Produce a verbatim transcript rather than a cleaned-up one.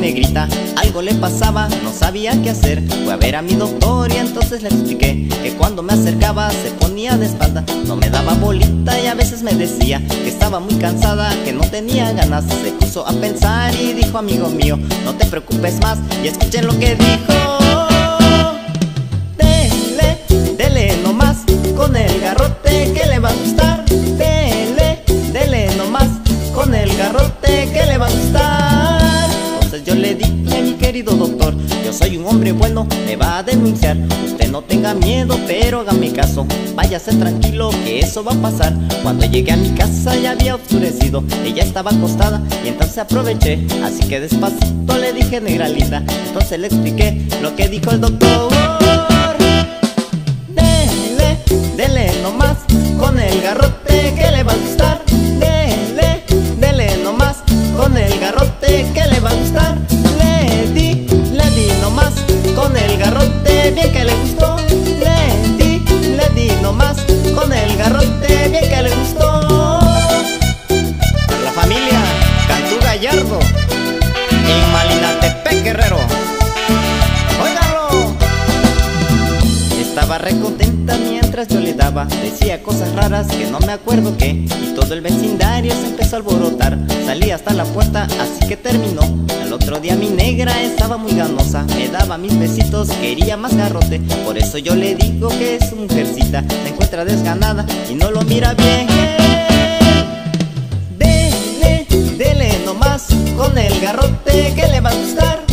negrita, algo le pasaba, no sabía qué hacer. Fue a ver a mi doctor y entonces le expliqué que cuando me acercaba se ponía de espalda, no me daba bolita y a veces me decía que estaba muy cansada, que no tenía ganas. Se puso a pensar y dijo: amigo mío, no te preocupes más. Y escuchen lo que dijo: dele, dele nomás con el garrote que le va a gustar. Dele, dele nomás con el garrote que le va a gustar. Entonces yo le dije: mi querido doctor, yo soy un hombre bueno, me va a denunciar. Usted no tenga miedo, pero hágame caso, váyase tranquilo que eso va a pasar. Cuando llegué a mi casa ya había oscurecido, ella estaba acostada y entonces aproveché. Así que despacito le dije: negra linda. Entonces le expliqué lo que dijo el doctor: dele, dele nomás con el garrote que le va a gustar. Dele, dele nomás con el garrote que le va a gustar. Le di, le di nomás con el garrote bien que le gustó. Le di, le di nomás con el garrote bien que le gustó. Para la familia Cantú Gallardo en Malinatepec, Guerrero. ¡Óigalo! Estaba re contenta mientras yo le daba, decía cosas raras que no me acuerdo qué, y todo el vecindario se empezó a alborotar. Salí hasta la puerta, así que terminó. Al otro día mi negra estaba muy ganosa, me daba mis besitos, quería más garrote. Por eso yo le digo que es mujercita, se encuentra desganada y no lo mira bien. Dele, dele nomás con el garrote que le va a gustar.